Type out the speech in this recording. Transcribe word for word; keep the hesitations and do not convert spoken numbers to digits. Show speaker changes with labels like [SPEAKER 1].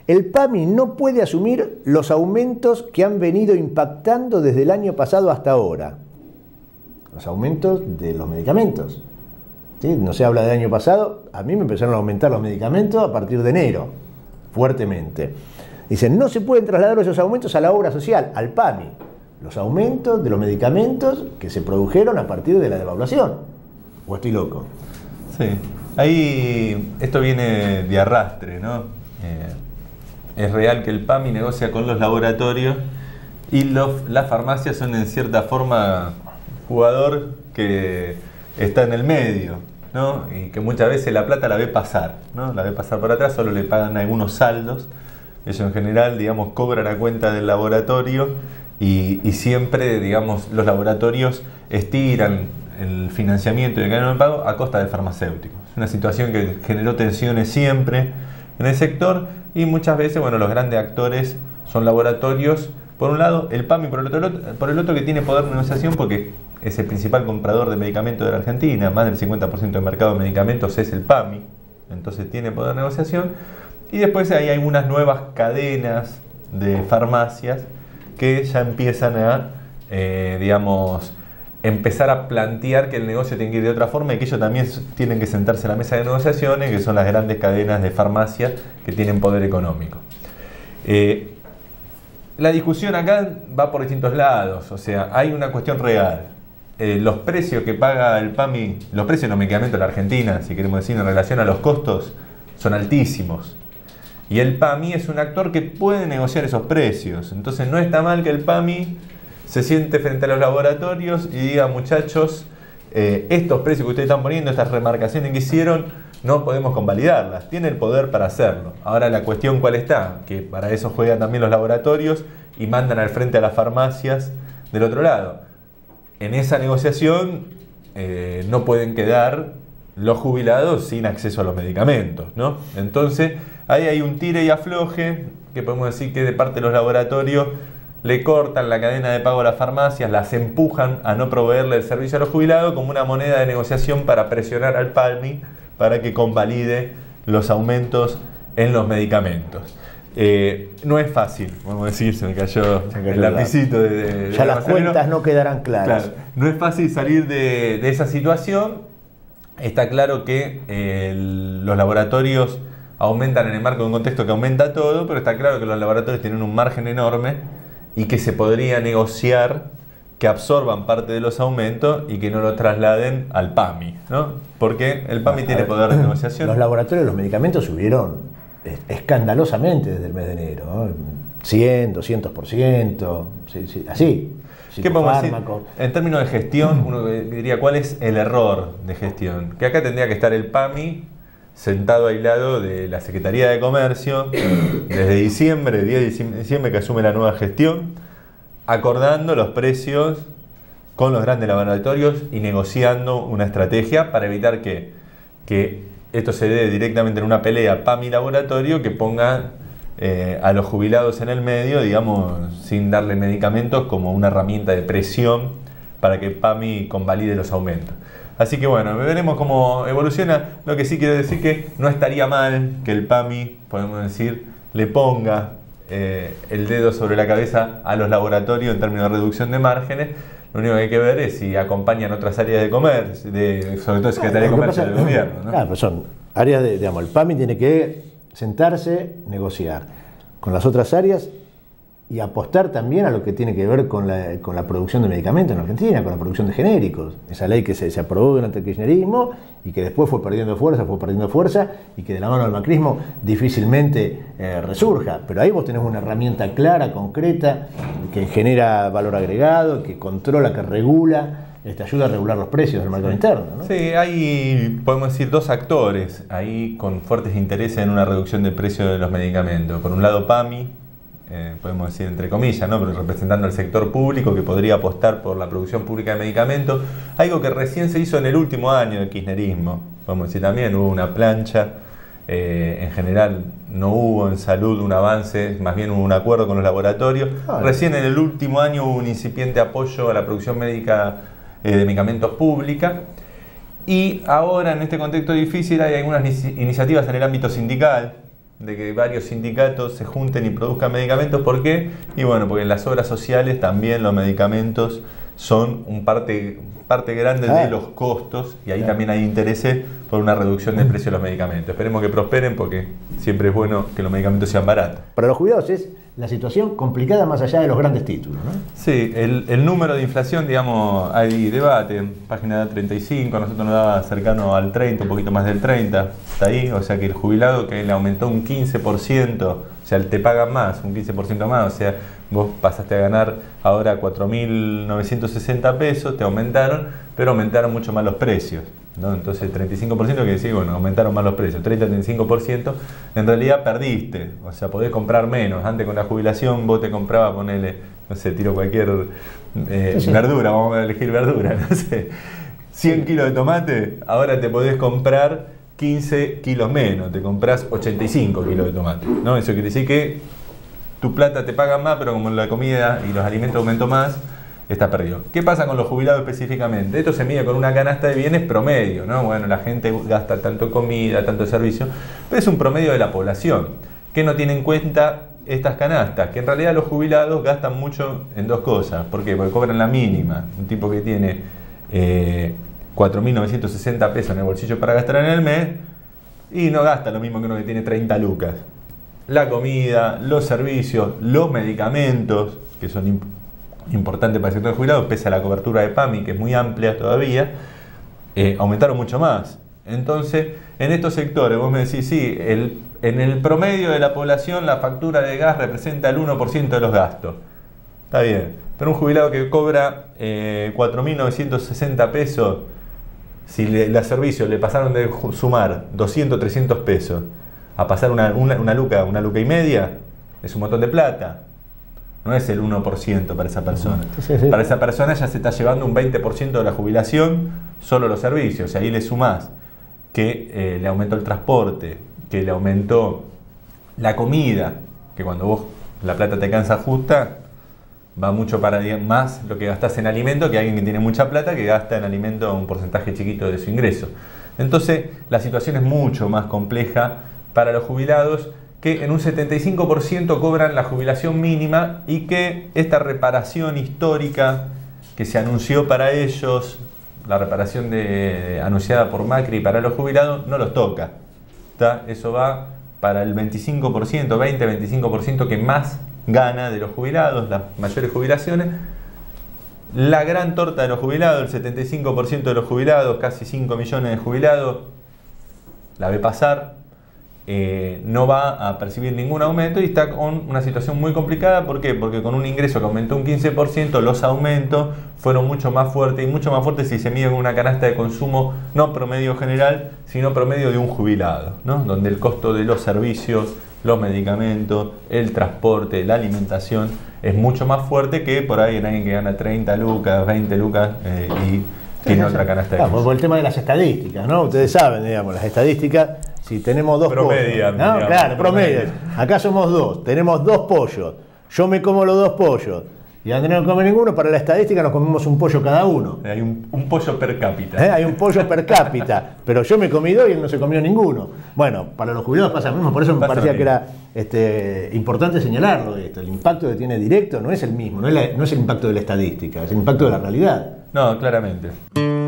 [SPEAKER 1] El PAMI no puede asumir los aumentos que han venido impactando desde el año pasado hasta ahora. Los aumentos de los medicamentos. ¿Sí? No se habla del año pasado, a mí me empezaron a aumentar los medicamentos a partir de enero, fuertemente. Dicen, no se pueden trasladar esos aumentos a la obra social, al PAMI. Los aumentos de los medicamentos que se produjeron a partir de la devaluación. ¿O estoy loco?
[SPEAKER 2] Sí, ahí esto viene de arrastre, ¿no? Eh, es real que el PAMI negocia con los laboratorios y los, las farmacias son en cierta forma jugador que está en el medio, ¿no? Y que muchas veces la plata la ve pasar, ¿no? La ve pasar por atrás, solo le pagan algunos saldos. Ellos en general, digamos, cobran a cuenta del laboratorio y, y siempre, digamos, los laboratorios estiran el financiamiento y el cadena de pago a costa del farmacéutico. Es una situación que generó tensiones siempre en el sector y muchas veces, bueno, los grandes actores son laboratorios, por un lado, el PAMI por el otro, por el otro que tiene poder de negociación porque es el principal comprador de medicamentos de la Argentina, más del cincuenta por ciento del mercado de medicamentos es el PAMI, entonces tiene poder de negociación. Y después hay algunas nuevas cadenas de farmacias que ya empiezan a, eh, digamos, empezar a plantear que el negocio tiene que ir de otra forma y que ellos también tienen que sentarse en la mesa de negociaciones, que son las grandes cadenas de farmacias que tienen poder económico. Eh, la discusión acá va por distintos lados, o sea, hay una cuestión real. Eh, los precios que paga el PAMI, los precios de los medicamentos de la Argentina, si queremos decir, en relación a los costos, son altísimos. Y el PAMI es un actor que puede negociar esos precios. Entonces no está mal que el PAMI se siente frente a los laboratorios y diga, muchachos, eh, estos precios que ustedes están poniendo, estas remarcaciones que hicieron, no podemos convalidarlas. Tiene el poder para hacerlo. Ahora la cuestión ¿cuál está? Que para eso juegan también los laboratorios y mandan al frente a las farmacias del otro lado. En esa negociación eh, no pueden quedar los jubilados sin acceso a los medicamentos, ¿no? Entonces ahí hay un tire y afloje que podemos decir que de parte de los laboratorios le cortan la cadena de pago a las farmacias, las empujan a no proveerle el servicio a los jubilados como una moneda de negociación para presionar al PAMI para que convalide los aumentos en los medicamentos. Eh, no es fácil, vamos a decir, se me cayó, se me cayó el lapicito de, de, de
[SPEAKER 1] ya las cuentas no quedarán claras.
[SPEAKER 2] Claro, no es fácil salir de, de esa situación. Está claro que eh, los laboratorios aumentan en el marco de un contexto que aumenta todo, pero está claro que los laboratorios tienen un margen enorme y que se podría negociar que absorban parte de los aumentos y que no lo trasladen al PAMI, ¿no? Porque el PAMI tiene poder de negociación.
[SPEAKER 1] Los laboratorios de los medicamentos subieron escandalosamente desde el mes de enero, ¿no? cien, doscientos por ciento, sí, sí, así.
[SPEAKER 2] ¿Qué podemos decir? En términos de gestión, uno diría, ¿cuál es el error de gestión? Que acá tendría que estar el PAMI sentado aislado de la Secretaría de Comercio desde diciembre, diez de diciembre que asume la nueva gestión, acordando los precios con los grandes laboratorios y negociando una estrategia para evitar que, que esto se dé directamente en una pelea PAMI-laboratorio que ponga eh, a los jubilados en el medio, digamos, sin darle medicamentos como una herramienta de presión para que PAMI convalide los aumentos. Así que bueno, veremos cómo evoluciona. Lo que sí quiero decir que no estaría mal que el PAMI, podemos decir, le ponga eh, el dedo sobre la cabeza a los laboratorios en términos de reducción de márgenes. Lo único que hay que ver es si acompañan otras áreas de comercio, de, sobre todo Secretaría de Comercio del Gobierno, ¿no?
[SPEAKER 1] Claro, pues son áreas de, digamos, el PAMI tiene que sentarse, negociar con las otras áreas y apostar también a lo que tiene que ver con la, con la producción de medicamentos en Argentina, con la producción de genéricos. Esa ley que se, se aprobó durante el kirchnerismo y que después fue perdiendo fuerza, fue perdiendo fuerza y que de la mano del macrismo difícilmente eh, resurja. Pero ahí vos tenés una herramienta clara, concreta, que genera valor agregado, que controla, que regula, este, ayuda a regular los precios del mercado interno, ¿no?
[SPEAKER 2] Sí, hay, podemos decir, dos actores ahí con fuertes intereses en una reducción de precios de los medicamentos. Por un lado, PAMI, Eh, podemos decir entre comillas, ¿no? Pero representando al sector público que podría apostar por la producción pública de medicamentos, algo que recién se hizo en el último año del kirchnerismo. Podemos decir también, hubo una plancha, eh, en general no hubo en salud un avance, más bien hubo un acuerdo con los laboratorios. Ah, recién en el último año hubo un incipiente apoyo a la producción médica eh, de medicamentos pública. Y ahora en este contexto difícil hay algunas iniciativas en el ámbito sindical, de que varios sindicatos se junten y produzcan medicamentos. ¿Por qué? Y bueno, porque en las obras sociales también los medicamentos son un parte, parte grande ah. de los costos, y ahí ah. también hay intereses por una reducción del precio de los medicamentos. Esperemos que prosperen, porque siempre es bueno que los medicamentos sean baratos.
[SPEAKER 1] Para los jubilados es la situación complicada más allá de los grandes títulos, ¿no?
[SPEAKER 2] Sí, el, el número de inflación, digamos, hay debate. Página treinta y cinco, nosotros nos daba cercano al treinta, un poquito más del treinta, está ahí. O sea que el jubilado que le aumentó un quince por ciento, o sea, te pagan más, un quince por ciento más, o sea, vos pasaste a ganar ahora cuatro mil novecientos sesenta pesos, te aumentaron, pero aumentaron mucho más los precios, ¿no? Entonces treinta y cinco por ciento quiere decir, bueno, aumentaron más los precios, treinta a treinta y cinco por ciento, en realidad perdiste, o sea, podés comprar menos. Antes con la jubilación vos te comprabas, ponele, no sé, tiro cualquier eh, sí, sí. verdura, vamos a elegir verdura, no sé, cien kilos de tomate, ahora te podés comprar quince kilos menos, te comprás ochenta y cinco kilos de tomate, ¿no? Eso quiere decir que tu plata te pagan más, pero como la comida y los alimentos aumentó más, está perdido. ¿Qué pasa con los jubilados específicamente? Esto se mide con una canasta de bienes promedio, ¿no? Bueno, la gente gasta tanto comida, tanto servicio, pero es un promedio de la población, que no tiene en cuenta estas canastas, que en realidad los jubilados gastan mucho en dos cosas. ¿Por qué? Porque cobran la mínima. Un tipo que tiene eh, cuatro mil novecientos sesenta pesos en el bolsillo para gastar en el mes, y no gasta lo mismo que uno que tiene treinta lucas. La comida, los servicios, los medicamentos, que son imp importantes para el sector jubilado, pese a la cobertura de PAMI, que es muy amplia todavía, eh, aumentaron mucho más. Entonces, en estos sectores, vos me decís, sí, el, en el promedio de la población la factura de gas representa el uno por ciento de los gastos. Está bien, pero un jubilado que cobra eh, cuatro mil novecientos sesenta pesos, si le, los servicios le pasaron de sumar doscientos, trescientos pesos, a pasar una, una, una luca, una luca y media, es un montón de plata. No es el uno por ciento para esa persona. Sí, sí. Para esa persona ya se está llevando un veinte por ciento de la jubilación solo los servicios. Y ahí le sumás que eh, le aumentó el transporte, que le aumentó la comida, que cuando vos la plata te cansa justa, va mucho para más lo que gastás en alimento que alguien que tiene mucha plata, que gasta en alimento un porcentaje chiquito de su ingreso. Entonces la situación es mucho más compleja para los jubilados, que en un setenta y cinco por ciento cobran la jubilación mínima, y que esta reparación histórica que se anunció para ellos, la reparación de, anunciada por Macri para los jubilados, no los toca. ¿Tá? Eso va para el veinticinco por ciento, veinte a veinticinco por ciento que más gana de los jubilados, las mayores jubilaciones. La gran torta de los jubilados, el setenta y cinco por ciento de los jubilados, casi cinco millones de jubilados, la ve pasar. Eh, no va a percibir ningún aumento y está con una situación muy complicada. ¿Por qué? Porque con un ingreso que aumentó un quince por ciento, los aumentos fueron mucho más fuertes, y mucho más fuertes si se mide con una canasta de consumo no promedio general, sino promedio de un jubilado, ¿no? Donde el costo de los servicios, los medicamentos, el transporte, la alimentación es mucho más fuerte que por ahí en alguien que gana treinta lucas, veinte lucas eh, y tiene otra canasta de
[SPEAKER 1] claro, consumo. Por el tema de las estadísticas, ¿no? Ustedes saben, digamos, las estadísticas. Si tenemos dos
[SPEAKER 2] promedio,
[SPEAKER 1] pollos, ¿no? Claro, promedio. Acá somos dos, tenemos dos pollos. Yo me como los dos pollos y Andrés no come ninguno. Para la estadística nos comemos un pollo cada uno.
[SPEAKER 2] Hay un, un pollo per cápita.
[SPEAKER 1] ¿Eh? Hay un pollo per cápita, pero yo me comí dos y él no se comió ninguno. Bueno, para los jubilados pasa lo mismo, por eso me pasa parecía que era este, importante señalarlo esto. El impacto que tiene directo no es el mismo, no es, la, no es el impacto de la estadística, es el impacto de la realidad.
[SPEAKER 2] No, claramente.